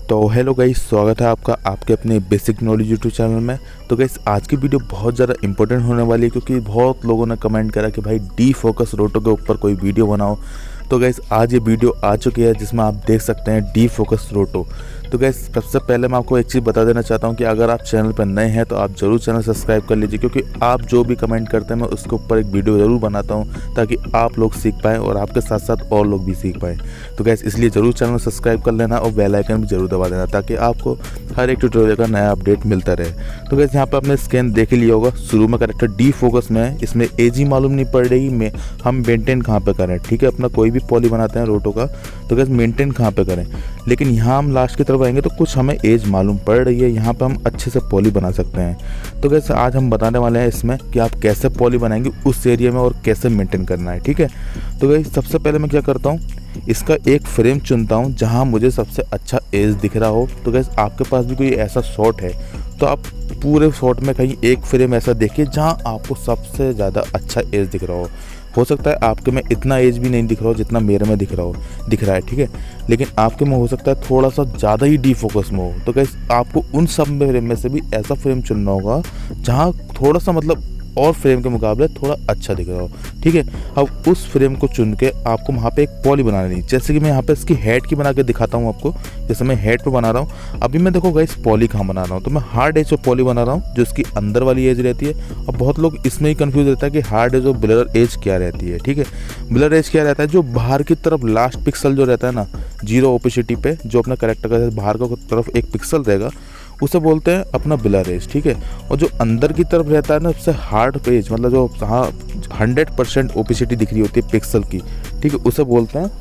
तो hello guys, स्वागत है आपका आपके अपने बेसिक नॉलेज यूट्यूब चैनल में। तो गाइस आज की वीडियो बहुत ज़्यादा इंपॉर्टेंट होने वाली है क्योंकि बहुत लोगों ने कमेंट करा कि भाई डी फोकस रोटो के ऊपर कोई वीडियो बनाओ। तो गाइस आज ये वीडियो आ चुकी है जिसमें आप देख सकते हैं डी फोकस रोटो। तो गाइस सबसे पहले मैं आपको एक चीज़ बता देना चाहता हूँ कि अगर आप चैनल पर नए हैं तो आप ज़रूर चैनल सब्सक्राइब कर लीजिए, क्योंकि आप जो भी कमेंट करते हैं मैं उसके ऊपर एक वीडियो ज़रूर बनाता हूँ ताकि आप लोग सीख पाएँ और आपके साथ साथ और लोग भी सीख पाएँ। तो गाइस इसलिए ज़रूर चैनल सब्सक्राइब कर लेना और बेल आइकन भी ज़रूर दबा देना ताकि आपको हर एक ट्यूटोरियल का नया अपडेट मिलता रहे। तो गाइस यहाँ पर आपने स्कैन देख ही लिया होगा, शुरू में करेक्टर डी फोकस में है, इसमें एज ही मालूम नहीं पड़ रही में हम मेंटेन कहाँ पे करें। ठीक है, अपना कोई भी पॉली बनाते हैं रोटो का तो गाइस मेंटेन कहाँ पे करें, लेकिन यहाँ हम लास्ट की तरफ आएंगे तो कुछ हमें एज मालूम पड़ रही है, यहाँ पे हम अच्छे से पॉली बना सकते हैं। तो गाइस आज हम बताने वाले हैं इसमें कि आप कैसे पॉली बनाएंगे उस एरिया में और कैसे मेंटेन करना है। ठीक है, तो गाइस सबसे पहले मैं क्या करता हूँ, इसका एक फ्रेम चुनता हूँ जहाँ मुझे सबसे अच्छा एज दिख रहा हो। तो गाइस आपके पास भी कोई ऐसा शॉट है तो आप पूरे शॉट में कहीं एक फ्रेम ऐसा देखिए जहाँ आपको सबसे ज़्यादा अच्छा एज दिख रहा हो सकता है आपके में इतना एज भी नहीं दिख रहा हो जितना मेरे में दिख रहा है। ठीक है, लेकिन आपके में हो सकता है थोड़ा सा ज़्यादा ही डी फोकस में हो। तो गाइस आपको उन सब फ्रेम में से भी ऐसा फ्रेम चुनना होगा जहाँ थोड़ा सा मतलब और फ्रेम के मुकाबले थोड़ा अच्छा दिख रहा हो। ठीक है, अब उस फ्रेम को चुन के आपको वहाँ पे एक पॉली बनानी है। जैसे कि मैं यहाँ पे इसकी हेड की बना के दिखाता हूँ आपको। जैसे मैं हेड पे बना रहा हूँ, अभी मैं देखो गाइस पॉली कहाँ बना रहा हूँ, तो मैं हार्ड एज और पॉली बना रहा हूँ जो इसकी अंदर वाली एज रहती है। और बहुत लोग इसमें ही कन्फ्यूज रहता है कि हार्ड एज और ब्लर एज क्या रहती है। ठीक है, ब्लर एज क्या रहता है, जो बाहर की तरफ लास्ट पिक्सल जो रहता है ना, जीरो ओपेसिटी पे जो अपना करेक्टर का बाहर की तरफ एक पिक्सल रहेगा उसे बोलते हैं अपना ब्लर एज। ठीक है, और जो अंदर की तरफ रहता है ना उससे हार्ड पेज, मतलब जो 100% ओपेसिटी दिख रही होती है पिक्सल की, ठीक है, उसे बोलते हैं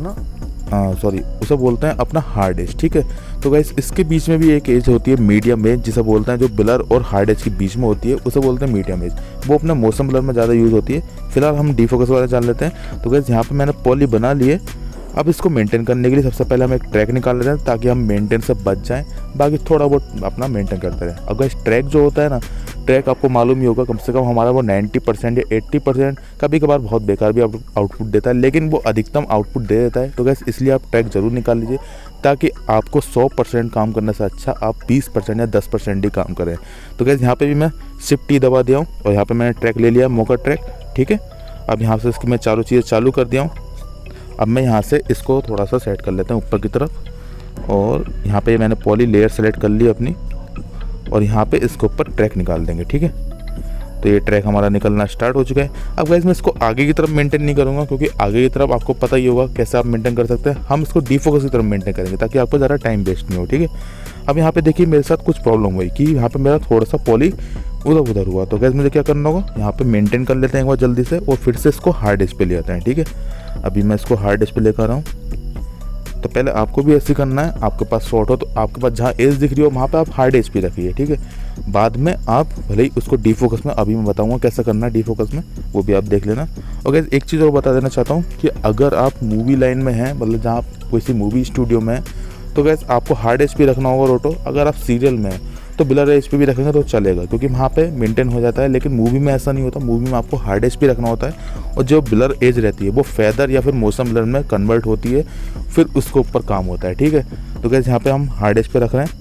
अपना हार्ड एज। ठीक है, तो गाइस इसके बीच में भी एक एज होती है मीडियम एज, जिसे बोलते हैं जो ब्लर और हार्ड एज के बीच में होती है उसे बोलते हैं मीडियम एज। वो अपने मौसम ब्लर में ज़्यादा यूज़ होती है। फिलहाल हम डी फोकस वाला जान लेते हैं। तो गाइस यहाँ पर मैंने पॉली बना लिए। अब इसको मेंटेन करने के लिए सबसे पहले हम एक ट्रैक निकाल लेते हैं ताकि हम मेंटेन से बच जाएं, बाकी थोड़ा बहुत अपना मेंटेन करते रहें। अगर इस ट्रैक जो होता है ना, ट्रैक आपको मालूम ही होगा कम से कम हमारा वो 90% या 80%, कभी कभार बहुत बेकार भी आउटपुट देता है, लेकिन वो अधिकतम आउटपुट दे देता है। तो गैस इसलिए आप ट्रैक ज़रूर निकाल लीजिए ताकि आपको 100% काम करने से अच्छा आप 20% या 10% ही काम करें। तो गैस यहाँ पर भी मैं शिफ्ट टी दबा दिया हूँ और यहाँ पर मैंने ट्रैक ले लिया, मौका ट्रैक। ठीक है, अब यहाँ से इसकी मैं चारों चीज़ें चालू कर दिया हूँ। अब मैं यहाँ से इसको थोड़ा सा सेट कर लेता हूँ ऊपर की तरफ, और यहाँ पे मैंने पॉली लेयर सेलेक्ट कर ली अपनी, और यहाँ पे इसके ऊपर ट्रैक निकाल देंगे। ठीक है, तो ये ट्रैक हमारा निकलना स्टार्ट हो चुका है। अब गाइस मैं इसको आगे की तरफ मेंटेन नहीं करूँगा क्योंकि आगे की तरफ आपको पता ही होगा कैसे आप मेंटेन कर सकते हैं। हम इसको डी फोकस की तरफ मेंटेन करेंगे ताकि आपको ज़्यादा टाइम वेस्ट नहीं हो। ठीक है, अब यहाँ पे देखिए मेरे साथ कुछ प्रॉब्लम हुई कि यहाँ पे मेरा थोड़ा सा पॉली उधर हुआ। तो गैस मुझे क्या करना होगा, यहाँ पे मेंटेन कर लेते हैं एक बार जल्दी से और फिर से इसको हार्ड एज पे ले आते हैं। ठीक है, अभी मैं इसको हार्ड एज पे लेकर आ रहा हूँ। तो पहले आपको भी ऐसे करना है, आपके पास शॉर्ट हो तो आपके पास जहाँ एज दिख रही हो वहाँ पे आप हार्ड एज पे रखिए। ठीक है, बाद में आप भले ही उसको डी फोकस में, अभी मैं बताऊँगा कैसे करना है डी फोकस में, वो भी आप देख लेना। और गैस एक चीज़ और बता देना चाहता हूँ कि अगर आप मूवी लाइन में हैं, मतलब जहाँ कोई सी मूवी स्टूडियो में है, तो गैस आपको हार्ड एज पे रखना होगा रोटो। अगर आप सीरियल में हैं तो ब्लर एज पे भी रखेंगे तो चलेगा क्योंकि वहाँ पे मेंटेन हो जाता है, लेकिन मूवी में ऐसा नहीं होता। मूवी में आपको हार्ड एज पे रखना होता है और जो ब्लर एज रहती है वो फेदर या फिर मौसम ब्लर में कन्वर्ट होती है, फिर उसके ऊपर काम होता है। ठीक है, तो गैस यहाँ पे हम हार्ड एज पे रख रहे हैं।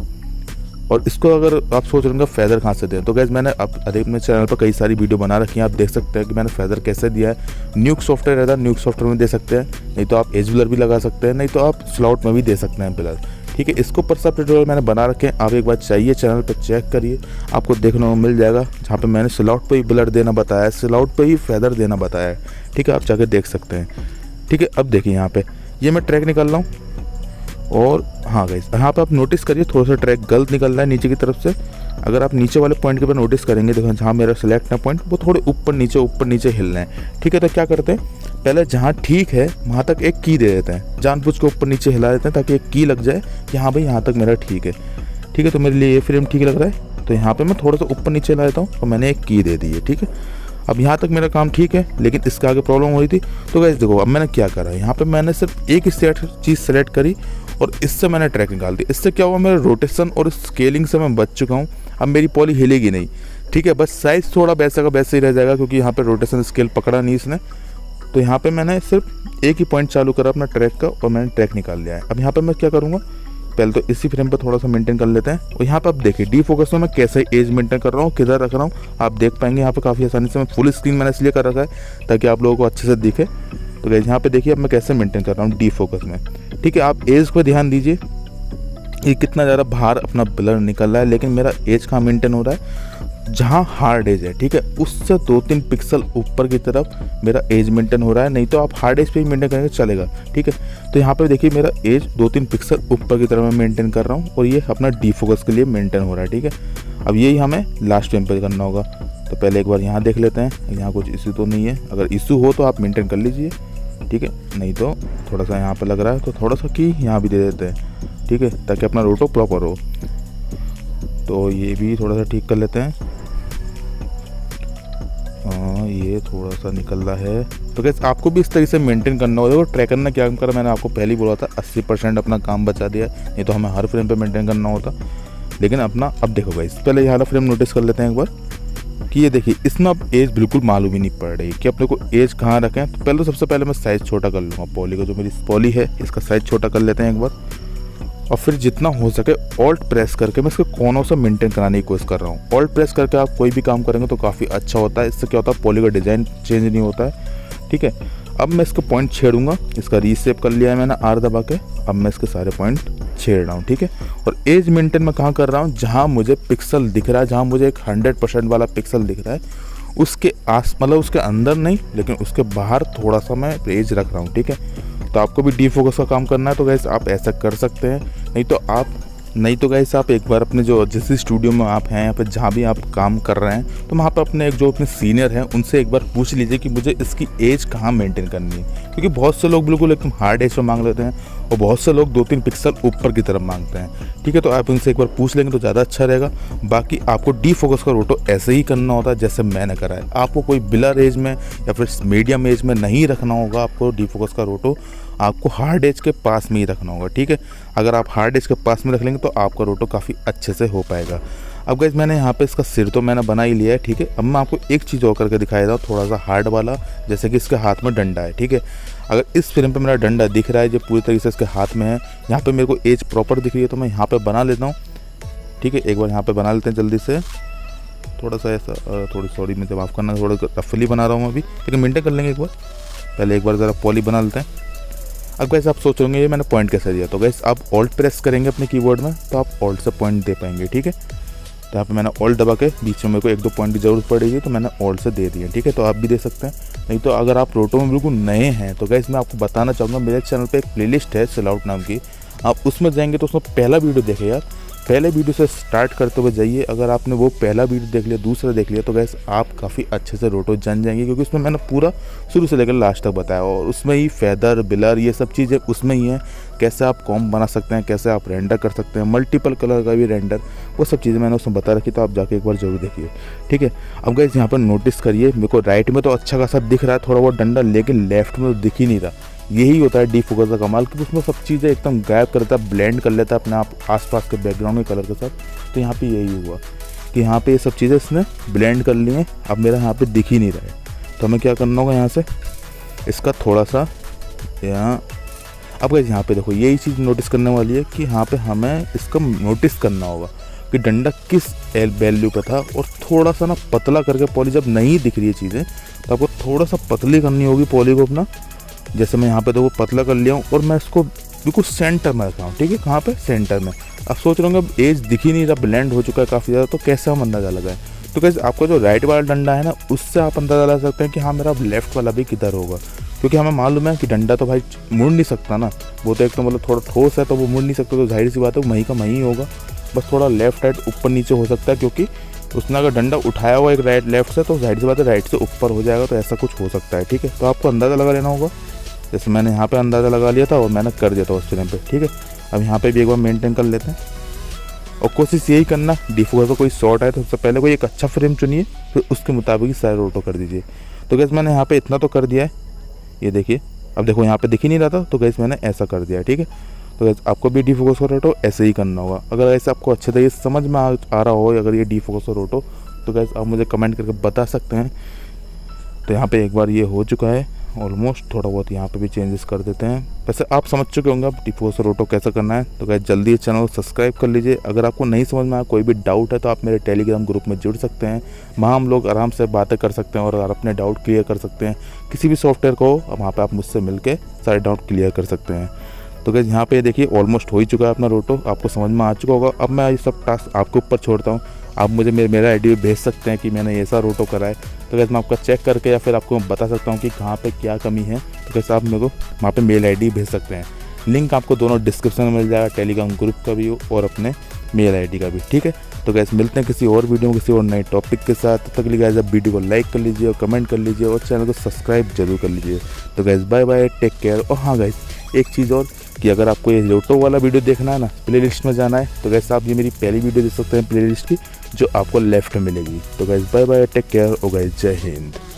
और इसको अगर आप सोच रहे हैं फेदर कहाँ से दें, तो गैस मैंने अपने चैनल पर कई सारी वीडियो बना रखी हैं, आप देख सकते हैं कि मैंने फेदर कैसे दिया है। न्यूक सॉफ्टवेयर रहता है, न्यूक सॉफ्टवेयर में दे सकते हैं, नहीं तो आप एज ब्लर भी लगा सकते हैं, नहीं तो आप स्लॉट में भी दे सकते हैं ब्लर। ठीक है, इसको पर सब ट्यूटोरियल मैंने बना रखे हैं, आप एक बार चाहिए चैनल पर चेक करिए, आपको देखने को मिल जाएगा जहाँ पे मैंने स्लॉट पे ही ब्लर देना बताया है, स्लॉट पे ही फेदर देना बताया है। ठीक है, आप जाके देख सकते हैं। ठीक है, अब देखिए यहाँ पे ये मैं ट्रैक निकाल रहा हूँ और हाँ गाइस यहाँ पे आप नोटिस करिए थोड़ा सा ट्रैक गलत निकल रहा है नीचे की तरफ से। अगर आप नीचे वाले पॉइंट के ऊपर नोटिस करेंगे, देखो जहाँ मेरा सिलेक्ट है पॉइंट, वो थोड़े ऊपर नीचे हिल रहे हैं। ठीक है, तो क्या करते हैं, पहले जहाँ ठीक है वहाँ तक एक की दे देते हैं, जानबूझ के ऊपर नीचे हिला देते हैं ताकि एक की लग जाए कि हाँ भाई यहाँ तक मेरा ठीक है। ठीक है, तो मेरे लिए ये फ्रेम ठीक लग रहा है, तो यहाँ पर मैं थोड़ा सा ऊपर नीचे हिला देता हूँ और मैंने एक की दे दी है। ठीक है, अब यहाँ तक मेरा काम ठीक है, लेकिन इसके आगे प्रॉब्लम हो रही थी। तो गाइस देखो अब मैंने क्या करा, यहाँ पे मैंने सिर्फ एक चीज़ सेलेक्ट करी और इससे मैंने ट्रैक निकाल दी। इससे क्या हुआ, मेरा रोटेशन और स्केलिंग से मैं बच चुका हूँ। अब मेरी पॉली हिलेगी नहीं। ठीक है, बस साइज़ थोड़ा वैसा का वैसे ही रह जाएगा क्योंकि यहाँ पे रोटेशन स्केल पकड़ा नहीं इसने। तो यहाँ पे मैंने सिर्फ एक ही पॉइंट चालू करा अपना ट्रैक का और मैंने ट्रैक निकाल लिया है। अब यहाँ पे मैं क्या करूँगा, पहले तो इसी फ्रेम पर थोड़ा सा मेंटेन कर लेते हैं। और यहाँ पे आप देखिए डी फोकस में मैं कैसे एज मेंटेन कर रहा हूँ, किधर रख रहा हूँ, आप देख पाएंगे यहाँ पे काफ़ी आसानी से। मैं फुल स्क्रीन मैंने इसलिए कर रखा है ताकि आप लोगों को अच्छे से दिखे। तो गाइस यहाँ पे देखिए अब मैं कैसे मेंटेन कर रहा हूँ डी फोकस में, ठीक है। आप एज पर ध्यान दीजिए, ये कितना ज़्यादा बाहर अपना ब्लर निकल रहा है, लेकिन मेरा एज कहाँ मेंटेन हो रहा है, जहाँ हार्ड एज है, ठीक है, उससे 2-3 पिक्सल ऊपर की तरफ मेरा एज मेंटेन हो रहा है। नहीं तो आप हार्ड एज पे ही मेंटेन करेंगे चलेगा, ठीक है। तो यहाँ पे देखिए मेरा एज 2-3 पिक्सल ऊपर की तरफ मैं मेंटेन कर रहा हूँ और ये अपना डी फोकस के लिए मेंटेन हो रहा है, ठीक है। अब यही हमें लास्ट फ्रेम पे करना होगा। तो पहले एक बार यहाँ देख लेते हैं, यहाँ कुछ इशू तो नहीं है। अगर इशू हो तो आप मेंटेन कर लीजिए, ठीक है, नहीं तो थोड़ा सा यहाँ पर लग रहा है तो थोड़ा सा की यहाँ भी दे देते हैं, ठीक है, ताकि अपना रोटो प्रॉपर हो। तो ये भी थोड़ा सा ठीक कर लेते हैं। ये थोड़ा सा निकल रहा है। तो गाइस आपको भी इस तरीके से मेंटेन करना होगा। ट्रैक करना क्या करा, मैंने आपको पहले ही बोला था 80% अपना काम बचा दिया, नहीं तो हमें हर फ्रेम पे मेंटेन करना होता। लेकिन अपना अब देखो गाइस, पहले ये वाला फ्रेम नोटिस कर लेते हैं एक बार कि ये देखिए इसमें अब एज बिल्कुल मालूम ही नहीं पड़ रही कि अपने को एज कहाँ रखें। तो पहले तो सबसे पहले मैं साइज़ छोटा कर लूँगा पॉली का, जो मेरी पॉली है इसका साइज़ छोटा कर लेते हैं एक बार। और फिर जितना हो सके ऑल्ट प्रेस करके मैं इसके कोनों से मेंटेन कराने की कोशिश कर रहा हूँ। ऑल्ट प्रेस करके आप कोई भी काम करेंगे तो काफ़ी अच्छा होता है। इससे क्या होता है, पॉली का डिज़ाइन चेंज नहीं होता है, ठीक है। अब मैं इसको पॉइंट छेड़ूंगा, इसका रीसेप कर लिया है मैंने आर दबा के। अब मैं इसके सारे पॉइंट छेड़ रहा हूँ, ठीक है। और एज मेंटेन मैं कहाँ कर रहा हूँ, जहाँ मुझे पिक्सल दिख रहा है, जहाँ मुझे एक 100% वाला पिक्सल दिख रहा है उसके आस, मतलब उसके अंदर नहीं लेकिन उसके बाहर थोड़ा सा मैं एज रख रहा हूँ, ठीक है। तो आपको भी डी फोकस का काम करना है तो गाइस आप ऐसा कर सकते हैं। नहीं तो गाइस आप एक बार अपने जो जिस स्टूडियो में आप हैं या फिर जहाँ भी आप काम कर रहे हैं तो वहाँ पर अपने जो अपने सीनियर हैं उनसे एक बार पूछ लीजिए कि मुझे इसकी एज कहाँ मेंटेन करनी है। क्योंकि बहुत से लोग बिल्कुल एकदम हार्ड एज पर मांग लेते हैं और बहुत से लोग 2-3 पिक्सल ऊपर की तरफ मांगते हैं, ठीक है। तो आप उनसे एक बार पूछ लेंगे तो ज़्यादा अच्छा रहेगा। बाकी आपको डी फोकस का रोटो ऐसे ही करना होता है जैसे मैंने करा है। आपको कोई ब्लर एज में या फिर मीडियम एज में नहीं रखना होगा। आपको डी फोकस का रोटो आपको हार्ड एज के पास में ही रखना होगा, ठीक है। अगर आप हार्ड एज के पास में रख लेंगे तो आपका रोटो काफ़ी अच्छे से हो पाएगा। अब गाइस मैंने यहाँ पे इसका सिर तो मैंने बना ही लिया है, ठीक है। अब मैं आपको एक चीज़ और करके दिखाई देता हूँ, थोड़ा सा हार्ड वाला, जैसे कि इसके हाथ में डंडा है, ठीक है। अगर इस फ्रेम पे मेरा डंडा दिख रहा है जो पूरी तरीके से इसके हाथ में है, यहाँ पे मेरे को एज प्रॉपर दिख रही है तो मैं यहाँ पे बना लेता हूँ, ठीक है। एक बार यहाँ पे बना लेते हैं जल्दी से, थोड़ा सा ऐसा, थोड़ी सॉरी मुझे माफ़ करना, थोड़ा रफली बना रहा हूँ अभी, लेकिन मेंटेन कर लेंगे एक बार। पहले एक बार ज़रा पॉली बना लेते हैं। अब गैस आप सोच रहे ये मैंने पॉइंट कैसे दिया, तो गैस आप ऑल्ट प्रेस करेंगे अपने कीबोर्ड में तो आप ऑल्ट से पॉइंट दे पाएंगे, ठीक है। तो यहाँ पे मैंने ऑल्ट दबा के बीच में मेरे को 1-2 पॉइंट की ज़रूरत पड़ेगी तो मैंने ऑल्ट से दे दिए, ठीक है। तो आप भी दे सकते हैं। नहीं तो अगर आप रोटो में बिल्कुल नए हैं तो गैस मैं आपको बताना चाहूँगा, मेरे चैनल पर एक प्लेलिस्ट है चिल आउट नाम की, आप उसमें जाएंगे तो उसमें पहला वीडियो देखें यार, पहले वीडियो से स्टार्ट करते हुए जाइए। अगर आपने वो पहला वीडियो देख लिया, दूसरा देख लिया तो गैस आप काफ़ी अच्छे से रोटो जान जाएंगे, क्योंकि उसमें मैंने पूरा शुरू से लेकर लास्ट तक बताया और उसमें ही फेदर बिलर ये सब चीज़ें उसमें ही है। कैसे आप कॉम्ब बना सकते हैं, कैसे आप रेंडर कर सकते हैं, मल्टीपल कलर का भी रेंडर, वो सब चीज़ें मैंने उसमें बता रखी, तो आप जाके एक बार जरूर देखिए, ठीक है। अब गैस यहाँ पर नोटिस करिए, मेरे को राइट में तो अच्छा खासा दिख रहा है थोड़ा बहुत डंडा, लेकिन लेफ्ट में तो दिख ही नहीं रहा। यही होता है डी फोकस का कमाल, कि उसमें सब चीज़ें एकदम गायब कर देता है, ब्लेंड कर लेता है अपने आप आसपास के बैकग्राउंड के कलर के साथ। तो यहाँ पे यही हुआ कि यहाँ पे ये सब चीज़ें इसने ब्लेंड कर ली हैं, अब मेरा यहाँ पे दिख ही नहीं रहा है। तो हमें क्या करना होगा, यहाँ से इसका थोड़ा सा यहाँ, अब गाइस यहाँ पे देखो यही चीज़ नोटिस करने वाली है कि यहाँ पे हमें इसका नोटिस करना होगा कि डंडा किस वैल्यू पे था, और थोड़ा सा ना पतला करके पॉली, जब नहीं दिख रही है चीज़ें तो आपको थोड़ा सा पतली करनी होगी पॉली को अपना। जैसे मैं यहाँ पे देखो पतला कर लिया हूँ और मैं इसको बिल्कुल सेंटर में रखा हूँ, ठीक है। कहाँ पे, सेंटर में। अब सोच रहे होंगे अब एज दिख ही नहीं रहा, ब्लेंड हो चुका है काफ़ी ज़्यादा, तो कैसे हम अंदाज़ा लगाएं। तो कैसे आपका जो राइट वाला डंडा है ना, उससे आप अंदाज़ा लगा सकते हैं कि हाँ मेरा लेफ्ट वाला भी किधर होगा, क्योंकि हमें मालूम है कि डंडा तो भाई मुड़ नहीं सकता ना, वो तो एक तो मतलब थोड़ा ठोस है तो वो मुड़ नहीं सकता, तो जाहिर सी बात है वहीं का वहीं होगा। बस थोड़ा लेफ्ट राइट ऊपर नीचे हो सकता है, क्योंकि उसने अगर डंडा उठाया हुआ एक राइट लेफ्ट से तो जाहिर सी बात है राइट से ऊपर हो जाएगा, तो ऐसा कुछ हो सकता है, ठीक है। तो आपको अंदाज़ा लगा लेना होगा, जैसे मैंने यहाँ पे अंदाज़ा लगा लिया था और मैंने कर दिया था उस फ्रेम पे, ठीक है। अब यहाँ पे भी एक बार मेंटेन कर लेते हैं और कोशिश यही करना, डी फोकस का कोई शॉट आए तो सबसे पहले कोई एक अच्छा फ्रेम चुनिए, फिर उसके मुताबिक ही सारे रोटो कर दीजिए। तो गैस मैंने यहाँ पे इतना तो कर दिया है, ये देखिए। अब देखो यहाँ पे दिख ही नहीं रहा था तो गैस मैंने ऐसा कर दिया है, ठीक है। तो गैस आपको भी डी फोकस का रोटो ऐसे ही करना होगा। अगर ऐसे आपको अच्छे तरीके से समझ में आ रहा हो अगर ये डी फोकस का रोटो, तो गैस आप मुझे कमेंट करके बता सकते हैं। तो यहाँ पे एक बार ये हो चुका है ऑलमोस्ट थोड़ा बहुत यहाँ पे भी चेंजेस कर देते हैं। वैसे आप समझ चुके होंगे अब डिफोसर ऑटो कैसे करना है। तो गाइस जल्दी इस चैनल को सब्सक्राइब कर लीजिए। अगर आपको नहीं समझ में आया, कोई भी डाउट है, तो आप मेरे टेलीग्राम ग्रुप में जुड़ सकते हैं। वहाँ हम लोग आराम से बातें कर सकते हैं और अपने डाउट क्लियर कर सकते हैं। किसी भी सॉफ्टवेयर को वहाँ पर आप मुझसे मिल के सारे डाउट क्लियर कर सकते हैं। तो गाइस यहाँ पे देखिए ऑलमोस्ट हो ही चुका है अपना रोटो, आपको समझ में आ चुका होगा। अब मैं ये सब टास्क आपके ऊपर छोड़ता हूँ। आप मुझे मेरा आईडी भी भेज सकते हैं कि मैंने ऐसा रोटो करा है। तो गाइस मैं आपका चेक करके या फिर आपको बता सकता हूँ कि कहाँ पे क्या कमी है। तो गाइस आप मेरे को वहाँ पे मेल आईडी भेज सकते हैं। लिंक आपको दोनों डिस्क्रिप्शन में मिल जाएगा, टेलीग्राम ग्रुप का भी और अपने मेल आईडी का भी, ठीक है। तो गाइस मिलते हैं किसी और वीडियो में किसी और नए टॉपिक के साथ। तब तक के लिए गाइस आप वीडियो को लाइक कर लीजिए और कमेंट कर लीजिए और चैनल को सब्सक्राइब जरूर कर लीजिए। तो guys bye bye, take care. और हाँ गाइस एक चीज़ और कि अगर आपको ये रोटो वाला वीडियो देखना है ना, प्लेलिस्ट में जाना है, तो गाइस आप ये मेरी पहली वीडियो देख सकते हैं प्लेलिस्ट की, जो आपको लेफ्ट में मिलेगी। तो guys bye bye, take care और गाइस जय हिंद।